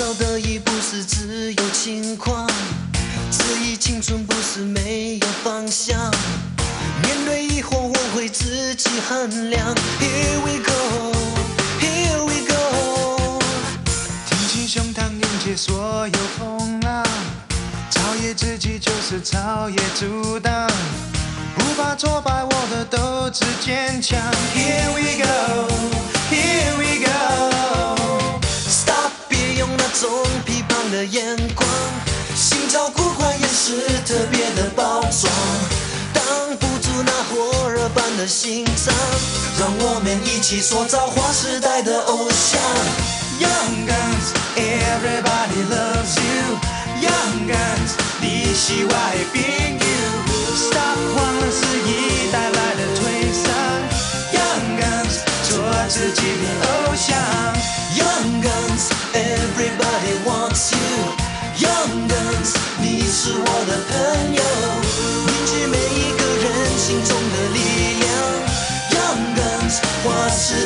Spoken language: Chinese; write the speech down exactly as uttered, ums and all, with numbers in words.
找的已不是只有轻狂，质疑青春不是没有方向。面对以后，我会自己衡量。Here we go, here we go。 挺起胸膛迎接所有风浪，超越自己就是超越阻挡，无法挫败我的斗志坚强。Here we go, here we go。Stop， 别用那种批判的眼光，心照古怪也是特别的包装。挡不住那火热般的心脏，让我们一起塑造划时代的偶像。 Young guns, everybody loves you. Young guns， 你是我的朋友。Stop， 忘了时一带来的颓丧。Young guns， 做自己的偶像。 Young guns, everybody wants you. Young guns， 你是我的朋友，凝聚每一个人心中的力量。Young guns， 划时